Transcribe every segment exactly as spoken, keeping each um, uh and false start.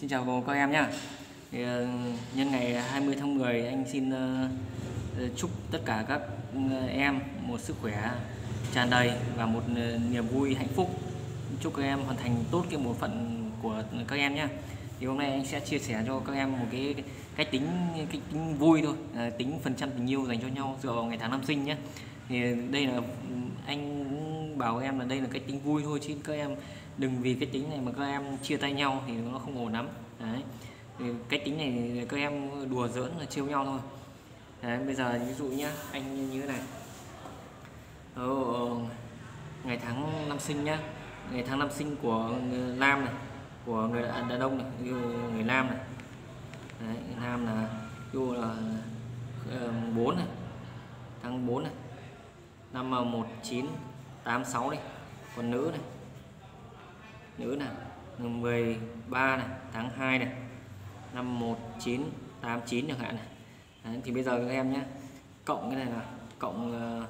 Xin chào các em nhé. Thì, uh, nhân ngày hai mươi tháng mười anh xin uh, chúc tất cả các em một sức khỏe tràn đầy và một uh, niềm vui hạnh phúc. Chúc các em hoàn thành tốt cái bổn phận của các em nhé. Thì hôm nay anh sẽ chia sẻ cho các em một cái cách tính cách tính vui thôi, uh, tính phần trăm tình yêu dành cho nhau dựa vào ngày tháng năm sinh nhé. Thì đây là anh bảo các em là đây là cách tính vui thôi, chứ các em đừng vì cái tính này mà các em chia tay nhau thì nó không ổn lắm. Đấy. Thì cách tính này các em đùa giỡn là trêu nhau thôi. Đấy, bây giờ ví dụ nhá, anh như thế này. Ở ngày tháng năm sinh nhá, ngày tháng năm sinh của người nam này, của người đàn ông này, người nam này. Đấy, nam là dụ là bốn này, tháng bốn này, năm một chín tám sáu này. Còn nữ này, nữ này mười ba này, tháng hai này, năm một chín tám chín chẳng hạn này. Đấy, thì bây giờ các em nhé, cộng cái này là cộng uh,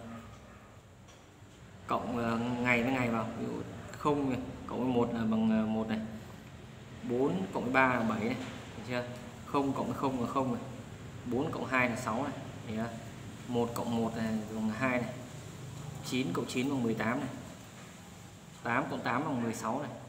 cộng uh, ngày với ngày vào, ví dụ không này, cộng với một là bằng uh, một này, bốn cộng với ba là bảy này, được chưa? Không cộng với không là không này, bốn cộng hai là sáu này, thì uh, một cộng một là bằng hai này, chín cộng chín bằng mười tám này, tám cộng tám bằng mười sáu này,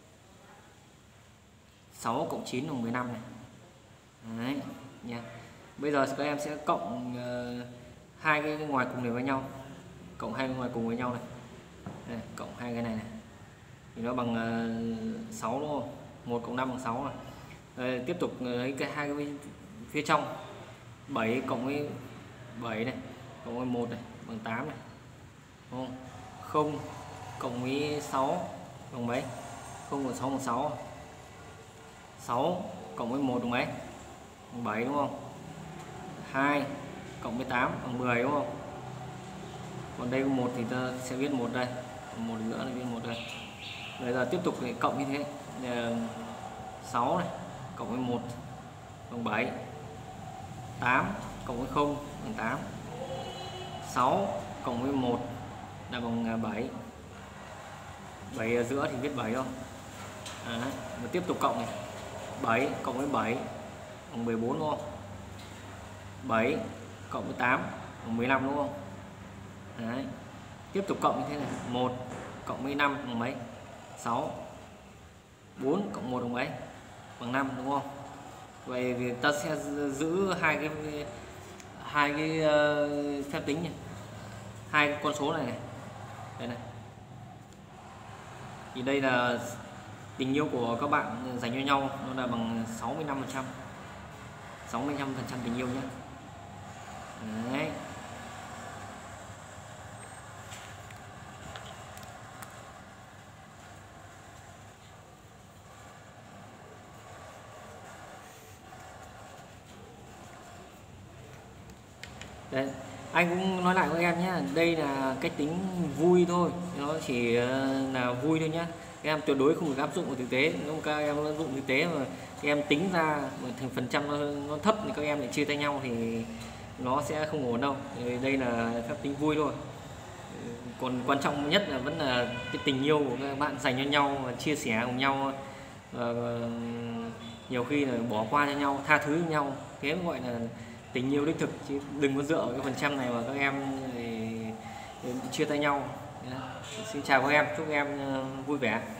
sáu cộng chín bằng mười lăm này. Đấy nha. Bây giờ các em sẽ cộng uh, hai cái ngoài cùng này với nhau, cộng hai cái ngoài cùng với nhau này. Đây, cộng hai cái này này thì nó bằng uh, sáu đúng không? một cộng năm bằng sáu này. Đây, tiếp tục lấy cái hai cái phía trong, bảy cộng với bảy này cộng với một này bằng tám này, đúng không? Không cộng với sáu bằng mấy? Không cộng sáu bằng sáu. sáu cộng với một bằng mấy? Bằng bảy đúng không? hai cộng với tám bằng mười đúng không? Còn đây một thì ta sẽ viết một đây, một nữa là viết một đây. Bây giờ tiếp tục để cộng như thế. sáu này cộng với một bằng bảy. tám cộng với không bằng tám. sáu cộng với một là bằng bảy. bảy ở giữa thì viết bảy thôi. Đấy. Và tiếp tục cộng này. bảy cộng với bảy bằng mười bốn đúng không? bảy cộng với tám bằng mười lăm đúng không? Đấy. Tiếp tục cộng như thế này. một cộng với năm bằng mấy? sáu. bốn cộng một bằng mấy? Bằng năm đúng không? Vậy thì ta sẽ giữ hai cái hai cái uh, phép tính này. Hai cái con số này này. Đây này. Thì đây là tình yêu của các bạn dành cho nhau, nó là bằng sáu mươi lăm phần trăm. sáu mươi lăm phần trăm tình yêu nhé. Đấy. Đấy. Anh cũng nói lại với em nhé, đây là cách tính vui thôi, nó chỉ là vui thôi nhé. Các em tuyệt đối không được áp dụng vào thực tế. Nếu các em áp dụng thực tế mà các em tính ra thành phần trăm nó, nó thấp thì các em lại chia tay nhau thì nó sẽ không ổn đâu. Đây là phép tính vui thôi. Còn quan trọng nhất là vẫn là cái tình yêu của các bạn dành cho nhau và chia sẻ cùng nhau, và nhiều khi là bỏ qua cho nhau, tha thứ cho nhau, thế mới gọi là tình yêu đích thực, chứ đừng có dựa vào cái phần trăm này mà các em thì chia tay nhau. Xin chào các em, chúc em vui vẻ.